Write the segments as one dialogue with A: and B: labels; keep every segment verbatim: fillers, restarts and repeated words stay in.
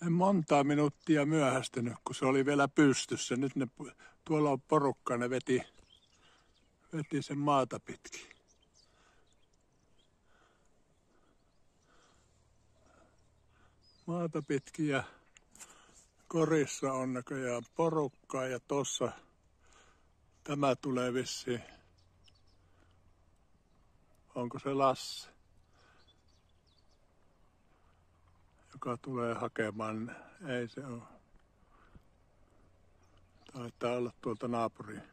A: En montaa minuuttia myöhästynyt, kun se oli vielä pystyssä. Nyt ne, tuolla on porukka, ne veti, veti sen maata pitkin. Maata pitkin ja korissa on näköjään porukkaa ja tossa tämä tulee vissiin. Onko se Lasse, joka tulee hakemaan? Ei se ole. Taitaa olla tuolta naapuriin.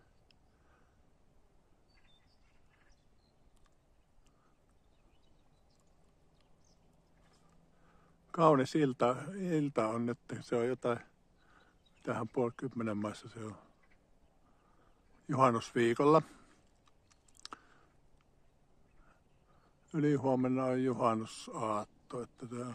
A: Kaunis ilta, ilta on nyt. Se on jotain, mitähän puoli kymmenen maissa se on. Juhannusviikolla. Ylihuomenna on juhannusaatto, että tää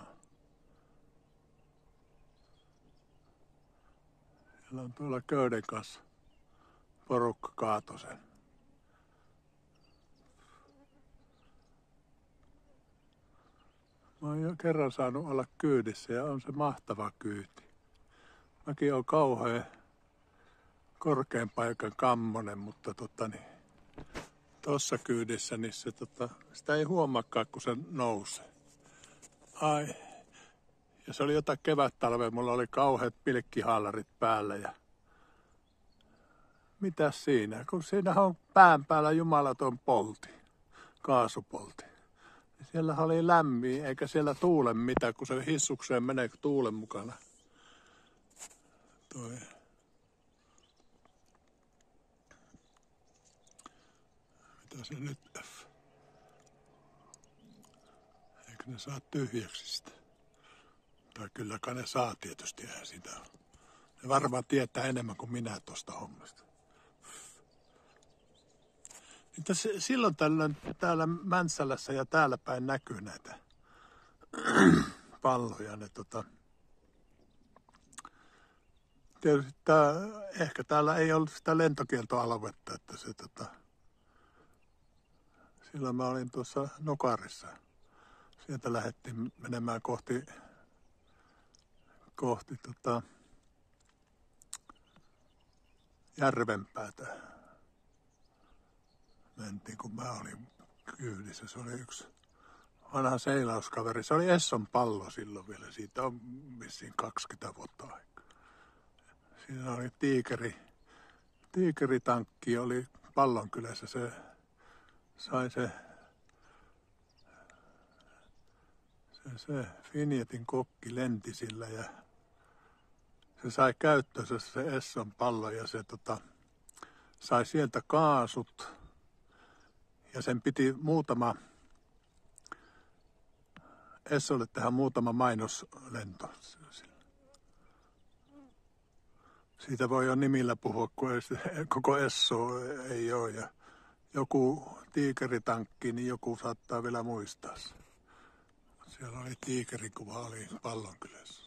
A: siellä on tuolla köyden kanssa porukka kaato sen. Mä oon jo kerran saanut olla kyydissä ja on se mahtava kyyti. Mäkin on kauhean korkean paikan kammonen, mutta tota niin, tossa kyydissä niin se, tota, sitä ei huomaakaan, kun se nousee. Ai. Ja se oli jotain kevättalvea, mulla oli kauheat pilkkihaalarit päällä ja mitäs siinä? Kun siinähän on pään päällä jumalaton polti, kaasupolti. Ja siellä oli lämmin, eikä siellä tuule mitään, kun se hissukseen menee tuulen mukana. Toi. Mitä se nyt? Eikö ne saa tyhjäksi sitä? Tai kylläkään ne saa tietysti, eihän sitä ole. Ne varmaan tietää enemmän kuin minä tuosta hommasta. Niitä silloin tällöin täällä Mäntsälässä ja täällä päin näkyy näitä palloja. Ne, tota... Tietysti tää, ehkä täällä ei ollut sitä lentokieltoaluetta, että se tota... Silloin mä olin tuossa Nokarissa. Sieltä lähdettiin menemään kohti, kohti tota, Järvenpäätä. Mentiin, kun mä olin kyydissä. Se oli yksi vanha seilauskaveri. Se oli Esson pallo silloin vielä. Siitä on vissiin kaksikymmentä vuotta aikaa. Siinä oli tiikeri. Tiikeritankki oli Pallonkylässä. Se sai se, se, se Finietin kokki lenti sillä ja se sai käyttöönsä se Esson pallo ja se tota, sai sieltä kaasut ja sen piti muutama Essolle tehdä muutama mainoslento. Siitä voi jo nimillä puhua, kun koko Esso ei ole. Ja joku tiikeritankki, niin joku saattaa vielä muistaa sen. Siellä oli tiikerikuva, oli Pallonkylässä.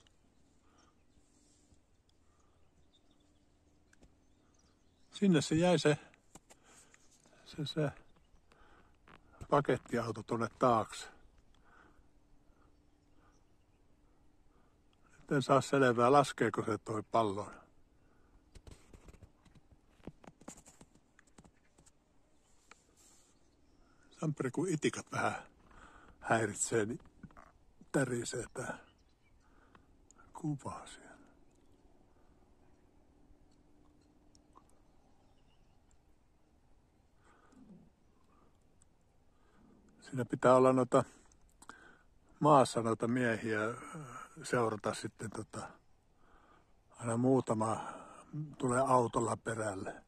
A: Sinne se jäi se, se, se pakettiauto tuonne taakse. Nyt en saa selvää, laskeeko se toi pallo. Samperi kun itikat vähän häiritsee, niin tärisee tää kuva siellä. Siinä pitää olla noita maassa noita miehiä seurata sitten tota, aina muutama tulee autolla perälle.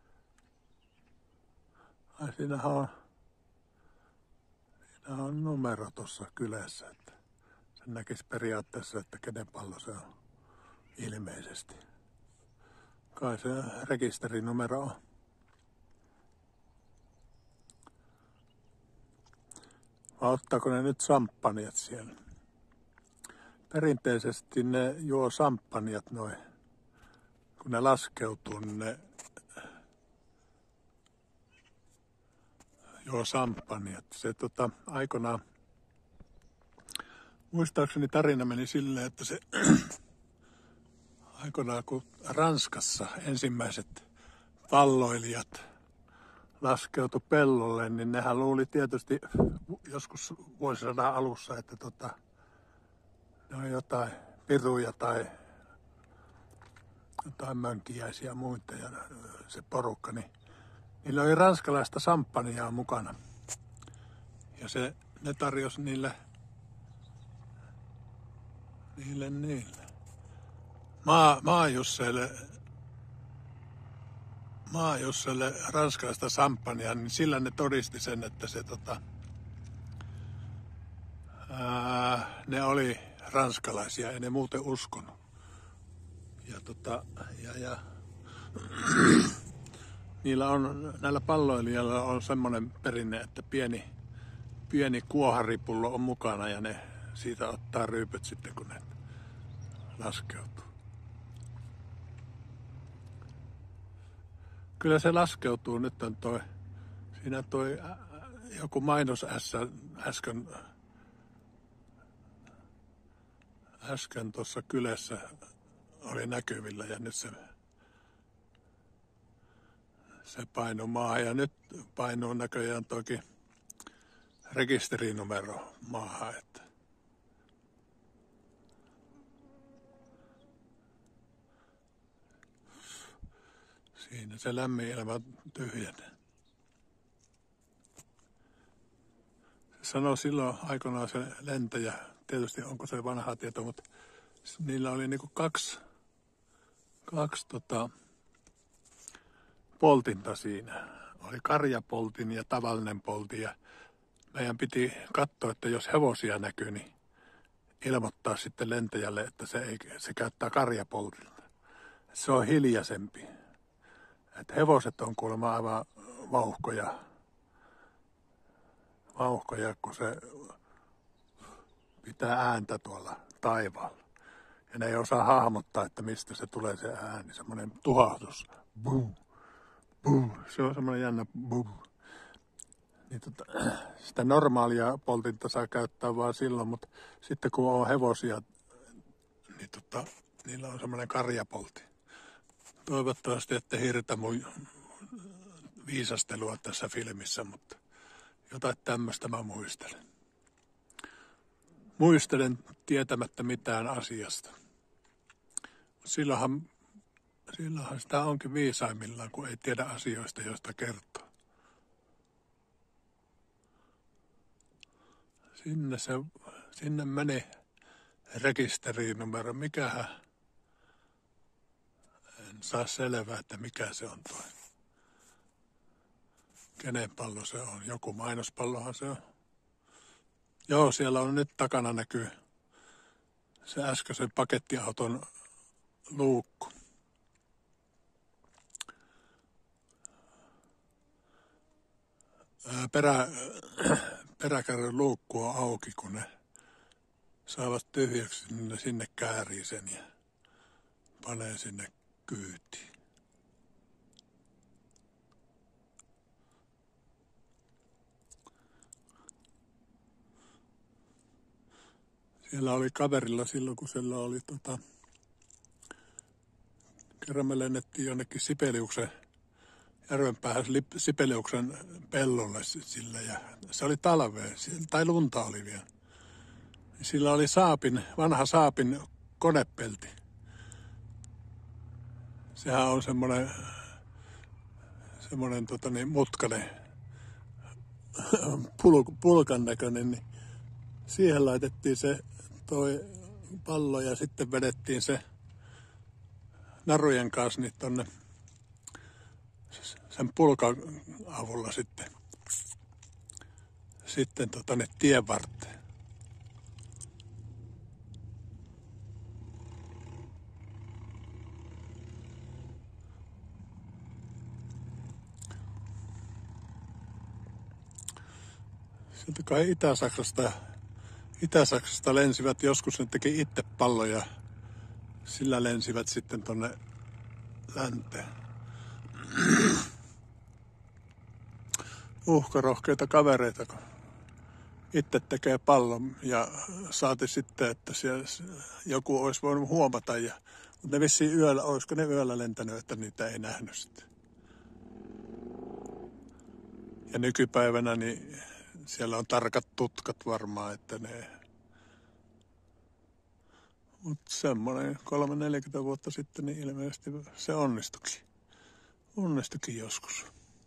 A: Ai siinähän on, siinähän on numero tuossa kylässä, että sen näkisi periaatteessa, että kenen pallo se on ilmeisesti. Kai se rekisterinumero on. Vai ottaako ne nyt samppaniat siellä? Perinteisesti ne juo samppaniat noin. Kun ne laskeutuu, niin ne juo samppaniat. Se tota, aikanaan, muistaakseni tarina meni silleen, että se aikoinaan kun Ranskassa ensimmäiset palloilijat laskeutui pellolle, niin nehän luuli tietysti joskus vuosisadan alussa, että tota, ne on jotain piruja tai jotain mönkiäisiä ja muita ja se porukka, niin niillä oli ranskalaista samppaniaa mukana. Ja se, ne tarjosi niille, niille, niille maa, maajusseille, maajusseille ranskalaista samppania, niin sillä ne todisti sen, että se tota, ää, ne oli ranskalaisia, ei ne muuten uskonut. Ja tota, ja, ja niillä on, näillä palloilijoilla on semmoinen perinne, että pieni, pieni kuoharipullo on mukana ja ne siitä ottaa ryypyt sitten, kun ne laskeutuu. Kyllä se laskeutuu. Nyt on toi, siinä toi joku mainos äsken, äsken tuossa kylässä oli näkyvillä ja nyt se, se painui maahan ja nyt painuu näköjään toki rekisterinumero maahan. Että siinä se lämmin elämä tyhjenee. Se sanoi silloin aikoinaan se lentäjä, tietysti onko se vanha tieto, mutta niillä oli niinku kaksi, kaksi tota, poltinta siinä. Oli karjapoltin ja tavallinen poltin ja meidän piti katsoa, että jos hevosia näkyy, niin ilmoittaa sitten lentäjälle, että se, ei, se käyttää karjapoltinta. Se on hiljaisempi. Että hevoset on kuulemma aivan vauhkoja, vauhkoja, kun se pitää ääntä tuolla taivaalla. Ja ne ei osaa hahmottaa, että mistä se tulee se ääni, semmoinen tuhahdus. Buu, buu. Se on semmoinen jännä buu. Niin tota, sitä normaalia poltinta saa käyttää vaan silloin, mutta sitten kun on hevosia, niin tota, niillä on semmoinen karjapolti. Toivottavasti ette hirtä mun viisastelua tässä filmissä, mutta jotain tämmöistä mä muistelen. Muistelen tietämättä mitään asiasta. Silloinhan, silloinhan sitä onkin viisaimmillaan, kun ei tiedä asioista, joista kertoo. Sinne, se, sinne meni rekisterinumero. Mikähän? En saa selvää, että mikä se on toi. Kenen pallo se on? Joku mainospallohan se on. Joo, siellä on nyt takana näkyy se äskeisen pakettiauton luukku. Perä, peräkärryn luukku on auki, kun ne saavat tyhjäksi, niin ne sinne käärii sen ja panee sinne kyytiin. Siellä oli kaverilla silloin, kun siellä oli tota, kerran me lennettiin jonnekin Sibeliuksen, järven päähän Sibeliuksen pellolle sillä ja se oli talvea, tai lunta oli vielä. Sillä oli Saabin, vanha Saabin konepelti. Sehän on semmoinen, semmoinen tota niin, mutkainen, pul, pulkan näköinen, niin siihen laitettiin se toi pallo ja sitten vedettiin se narujen kanssa niin tonne sen pulkan avulla sitten, sitten tota ne tien varteen. Sieltä kai Itä-Saksasta, Itä-Saksasta lensivät joskus, ne teki itse palloja. Sillä lensivät sitten tonne länteen. Uhkarohkeita kavereita, kun itse tekee pallon ja saati sitten, että siellä joku olisi voinut huomata ja Mutta ne vissiin yöllä, olisiko ne yöllä lentänyt, että niitä ei nähnyt sitten. Ja nykypäivänä niin siellä on tarkat tutkat varmaan, että ne... Mutta semmoinen kolme neljäkymmentä vuotta sitten niin ilmeisesti se onnistukin. Onnistukin joskus.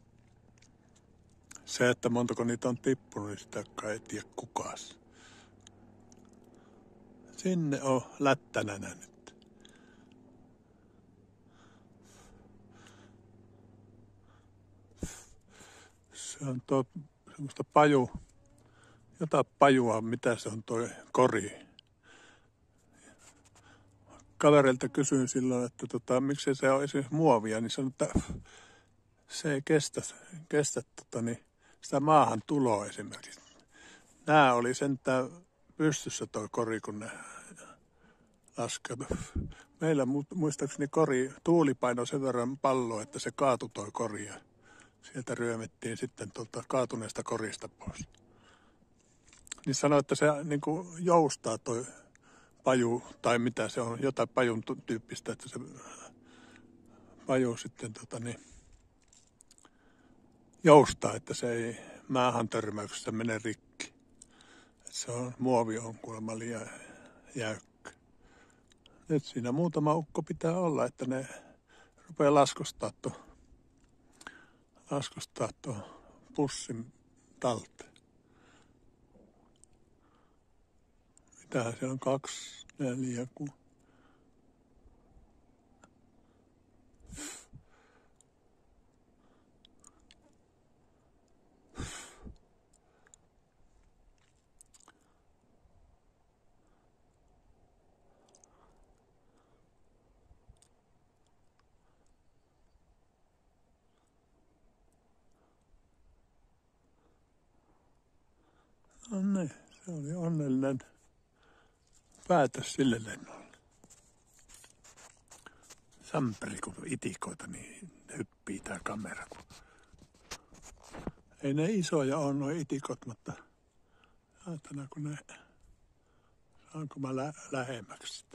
A: Se, että montako niitä on tippunut, niin sitä kai ei tiedä kukaan. Sinne on lättänänä nyt. Se on tuo semmoista paju, jotain pajua, mitä se on toi kori. Kaverilta kysyin silloin, että tota, miksi se on esimerkiksi muovia, niin sanoin, että se ei kestä, kestä tota, niin sitä maahan tuloa esimerkiksi. Nämä oli sentään pystyssä toi kori, kun ne laskeutu. Meillä muistaakseni kori, tuuli painoi sen verran palloa, että se kaatui toi kori ja sieltä ryömettiin sitten tuolta kaatuneesta korista pois. Niin sanoi, että se niin kuin joustaa toi paju, tai mitä se on, jotain pajun tyyppistä, että se paju sitten tota niin, joustaa, että se ei maahan törmäyksessä mene rikki. Et se on, muovi on kuulemma liian jäykkä. Nyt siinä muutama ukko pitää olla, että ne rupeaa laskostaa tuon laskostaa tuon pussin talteen. Mitähän se on? Kaksi, neljä, ku... No niin, se oli onnellinen päätös sille lennolle. Samperi, kun itikoita, niin hyppii tää kamera. Ei ne isoja ole nuo itikot, mutta saatana kun ne, saanko mä lä- lähemmäksi sitä.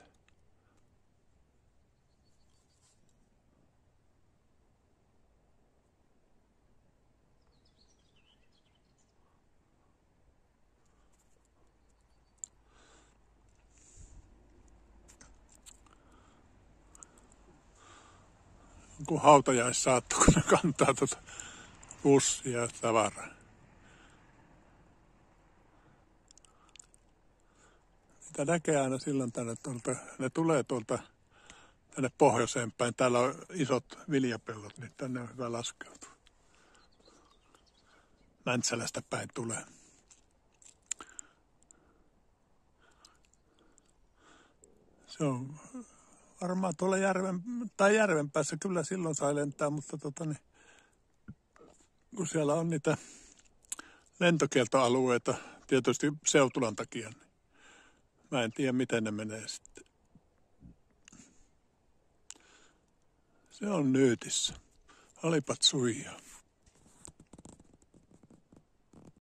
A: Kun hautajaissaatto, kun ne kantaa tuota pussia ja tavaraa. Niitä näkee aina silloin tänne tuolta, ne tulee tuolta tänne pohjoiseen päin. Täällä on isot viljapellot, niin tänne on hyvä laskeutua. Mäntsälästä päin tulee. Se on varmaan tuolla järven, tai järven päässä kyllä silloin sai lentää, mutta tota niin, kun siellä on niitä lentokieltoalueita, tietysti Seutulan takia, niin mä en tiedä miten ne menee sitten. Se on Nyytissä. Olipat suijaa.